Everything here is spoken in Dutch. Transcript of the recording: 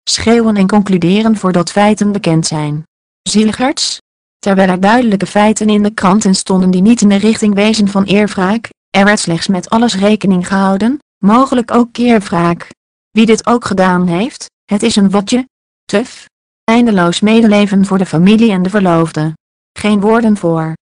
schreeuwen en concluderen voordat feiten bekend zijn. Zieligerts? Terwijl er duidelijke feiten in de kranten stonden die niet in de richting wezen van eerwraak, er werd slechts met alles rekening gehouden, mogelijk ook keerwraak. Wie dit ook gedaan heeft, het is een watje. Tuf. Eindeloos medeleven voor de familie en de verloofde. Geen woorden voor.